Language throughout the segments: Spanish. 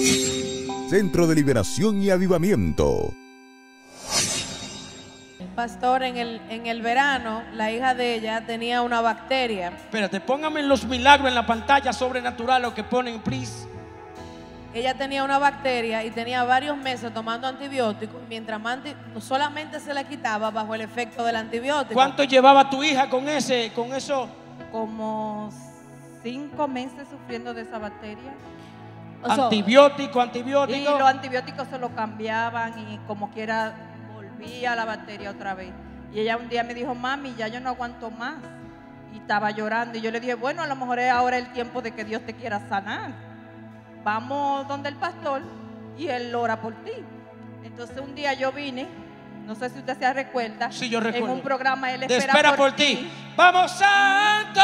Centro de Liberación y Avivamiento. Pastor, en el verano, la hija de ella tenía una bacteria. Espérate, póngame en los milagros en la pantalla sobrenatural lo que ponen, please. Ella tenía una bacteria y tenía varios meses tomando antibióticos, mientras solamente se le quitaba bajo el efecto del antibiótico. ¿Cuánto llevaba tu hija con eso? Como 5 meses sufriendo de esa bacteria. Antibiótico. Y los antibióticos se lo cambiaban y como quiera volvía la bacteria otra vez. Y ella un día me dijo, mami, ya yo no aguanto más. Y estaba llorando. Y yo le dije, bueno, a lo mejor es ahora el tiempo de que Dios te quiera sanar. Vamos donde el pastor y él ora por ti. Entonces un día yo vine, no sé si usted se recuerda. Sí, yo recuerdo. En un programa él espera por ti. Vamos, santo,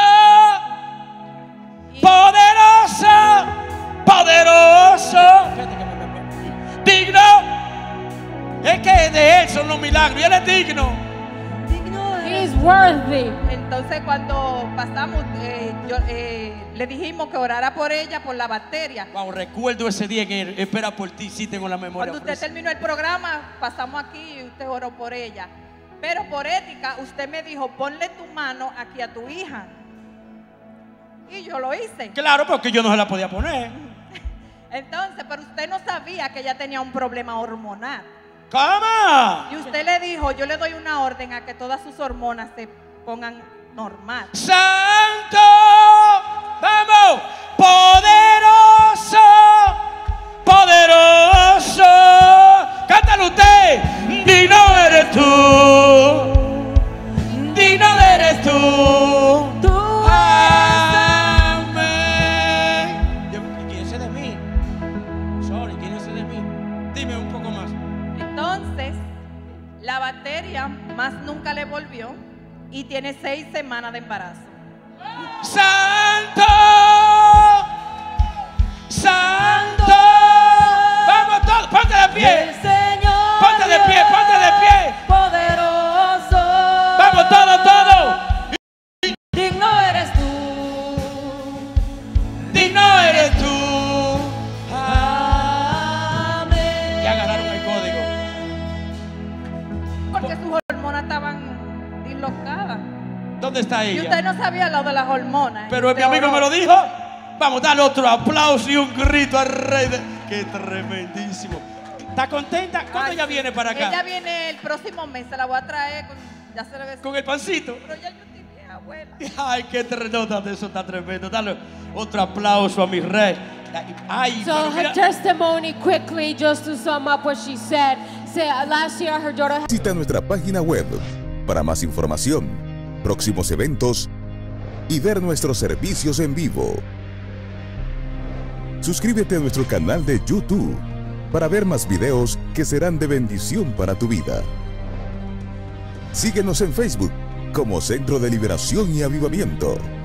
poderoso, digno. Es que de él son los milagros y él es digno. He's worthy. Entonces cuando pasamos, le dijimos que orara por ella, por la bacteria. Wow, recuerdo ese día que espera por ti, sí tengo la memoria. Cuando usted terminó el programa, pasamos aquí y usted oró por ella. Pero por ética, usted me dijo, ponle tu mano aquí a tu hija. Y yo lo hice. Claro, porque yo no se la podía poner. Entonces, pero usted no sabía que ella tenía un problema hormonal. ¿Cómo? Y usted le dijo, yo le doy una orden a que todas sus hormonas se pongan normal. ¡Santo! ¡Vamos! ¡Poderoso! ¡Poderoso! ¡Cántalo usted! ¡Digno eres tú! ¡Digno eres tú! ¡Amén! ¿Quién es de mí? Sorry, ¿quién es de mí? Dime un poco más. Entonces, la bacteria más nunca le volvió y tiene 6 semanas de embarazo. ¡Santo! ¡Santo! ¡Vamos todos! ¡Ponte de pie! El Señor, ¡Ponte de pie! ¡Ponte de pie! Poderoso. ¡Vamos todos! Digno eres tú. ¡Digno eres tú! Amén. Ya agarraron el código. Porque sus hormonas estaban dislocadas. ¿Dónde está Y ella? usted no sabía lo de las hormonas. Pero mi amigo me lo dijo. Vamos, dale otro aplauso y un grito al rey. ¡Qué tremendísimo! ¿Está contenta? ¿Cuándo ella viene para acá? Ella viene el próximo mes, se la voy a traer ya se le ve. ¿Con el pancito? Pero ya yo estoy vieja, abuela. Ay, qué tremendo, eso está tremendo. Dale otro aplauso a mi rey. Ay, So pero her mira. testimony, quickly, just to sum up what she said. Last year her daughter. Visita nuestra página web para más información, próximos eventos y ver nuestros servicios en vivo. Suscríbete a nuestro canal de YouTube para ver más videos que serán de bendición para tu vida. Síguenos en Facebook como Centro de Liberación y Avivamiento.